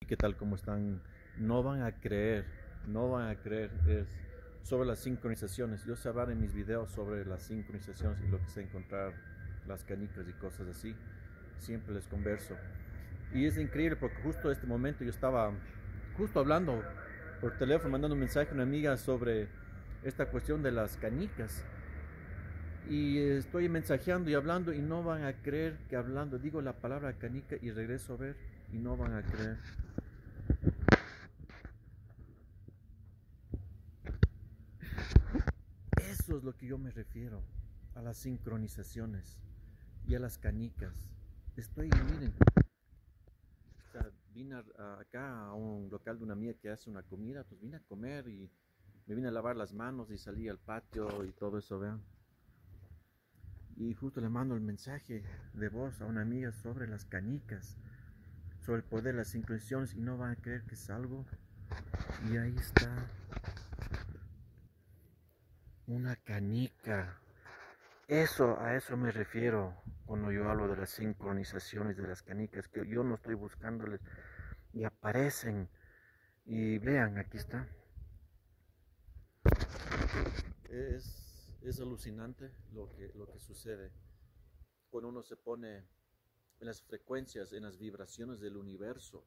¿Qué tal? ¿Cómo están? No van a creer, no van a creer, es sobre las sincronizaciones. Yo sé hablar en mis videos sobre las sincronizaciones y lo que sé encontrar, las canicas y cosas así. Siempre les converso. Y es increíble porque justo en este momento yo estaba justo hablando por teléfono, mandando un mensaje a una amiga sobre esta cuestión de las canicas. Y estoy mensajeando y hablando y no van a creer que hablando, digo la palabra canica y regreso a ver y no van a creer. Eso es lo que yo me refiero, a las sincronizaciones y a las canicas. Miren, o sea, vine acá a un local de una amiga que hace una comida, pues vine a comer y me vine a lavar las manos y salí al patio y todo eso, vean. Y justo le mando el mensaje de voz a una amiga sobre las canicas, sobre el poder de las sincronizaciones y no van a creer que salgo. Y ahí está, una canica. A eso me refiero cuando yo hablo de las sincronizaciones de las canicas, que yo no estoy buscándoles y aparecen. Y vean, aquí está. Es alucinante lo que sucede cuando uno se pone en las frecuencias, en las vibraciones del universo,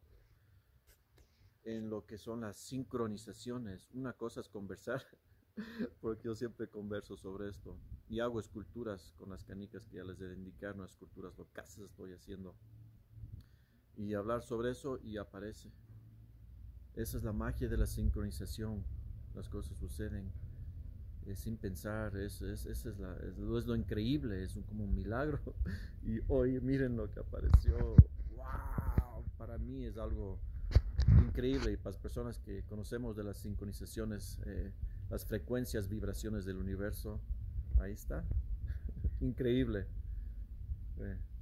en lo que son las sincronizaciones. Una cosa es conversar, porque yo siempre converso sobre esto y hago esculturas con las canicas que ya les he de indicar, no esculturas locas estoy haciendo. Y hablar sobre eso y aparece. Esa es la magia de la sincronización. Las cosas suceden sin pensar, es lo increíble, como un milagro. Y hoy miren lo que apareció. ¡Wow! Para mí es algo increíble y para las personas que conocemos de las sincronizaciones, las frecuencias, vibraciones del universo, ahí está. Increíble.